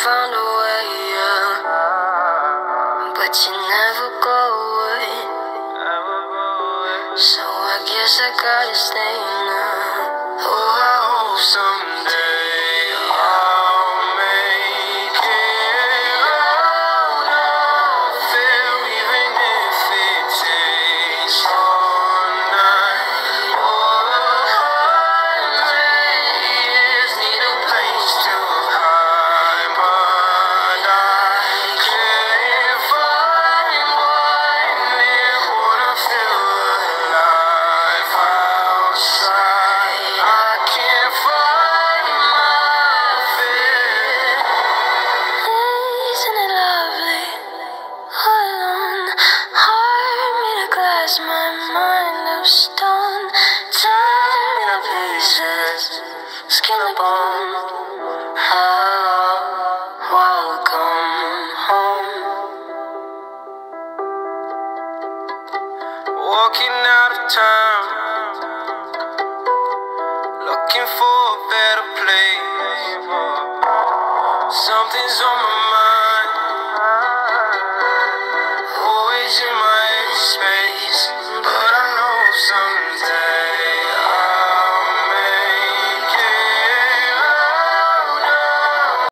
found a way, yeah, but you never go away. So I guess I gotta stay now. Oh, I hope someday I'll make it out of here, even if it takes all night. Oh, years need a place to hide, but I can't find one near. Wanna feel alive outside. I can't find my fear. Isn't it lovely? All alone, heart made of glass, my mind of stone. Tear me to pieces, skin and bone. Welcome home. Walking out of town, looking for a better place. Something's on my mind.